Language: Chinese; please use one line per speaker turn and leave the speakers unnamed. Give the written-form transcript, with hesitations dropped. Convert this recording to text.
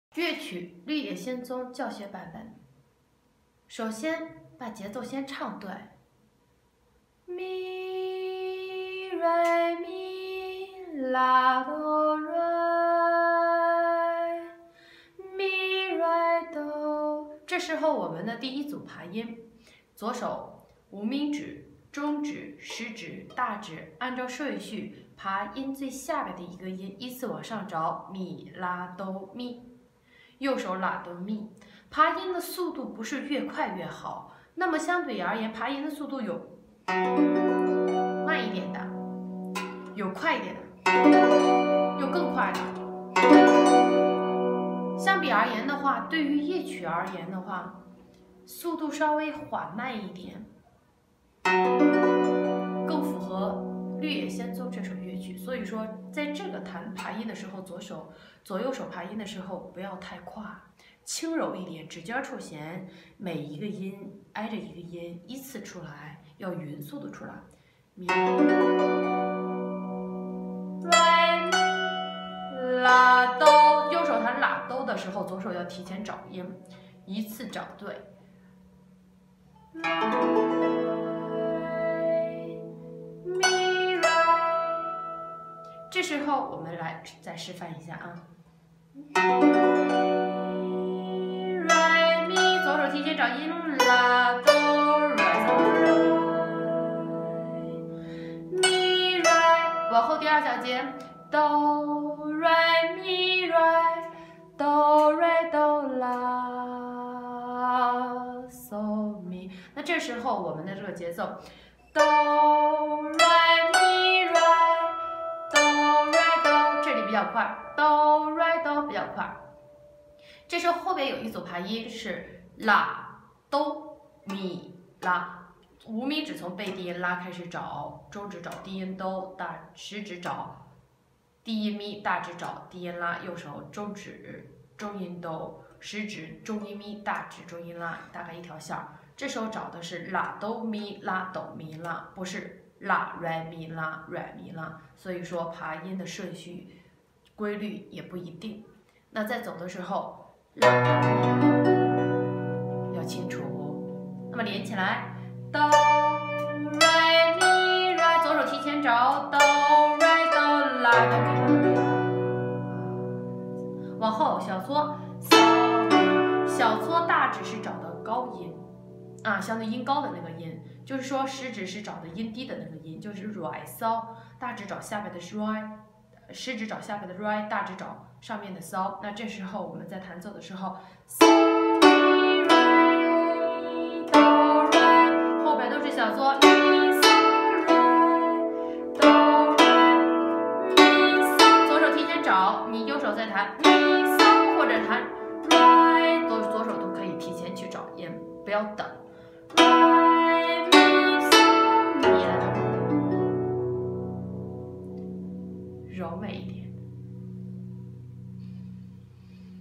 乐曲《绿野仙踪》教学版本。首先把节奏先唱对，咪来咪拉哆来咪来哆。这时候我们的第一组爬音，左手无名指、中指、食指、大指，按照顺序爬音最下边的一个音，依次往上找，咪拉哆咪。右手拉哆咪，爬音的速度不是越快越好，那么相对而言，爬音的速度有慢一点的，有快一点的，有更快的。相比而言的话，对于夜曲而言的话，速度稍微缓慢一点，更符合《绿野仙踪》这首乐曲。所以说，在这个爬音的时候，左右手爬音的时候不要太快，轻柔一点，指尖触弦，每一个音挨着一个音，依次出来，要匀速的出来。咪来拉哆，右手弹拉哆的时候，左手要提前找音，依次找对。这时候我们来再示范一下啊。来咪，左手提前找音，拉哆来咪来，往后第二小节，哆来咪来，哆来哆啦嗦咪。那这时候我们的这个节奏，哆来咪来。比较快，哆来哆比较快。这时候后边有一组爬音是拉哆咪拉，无名指从背低音拉开始找，中指找低音哆，食指找低音咪，大指找低音拉，右手中指中音哆，食指中音咪，大指中音拉，大概一条线。这时候找的是拉哆咪拉哆咪拉，不是拉来咪拉来咪拉。所以说爬音的顺序规律也不一定。那在走的时候，拉要清楚。那么连起来，哆来咪来，左手提前找，哆来哆啦哆咪拉。往后小搓，小搓大指是找的高音啊，相对音高的那个音，就是说食指是找的音低的那个音，就是软骚，大指找下边的软。食指找下边的 right， 大指找上面的骚。那这时候我们在弹奏的时候，后边都是小搓，左手提前找，你右手再弹或者弹 right， 左手都可以提前去找音，不要等。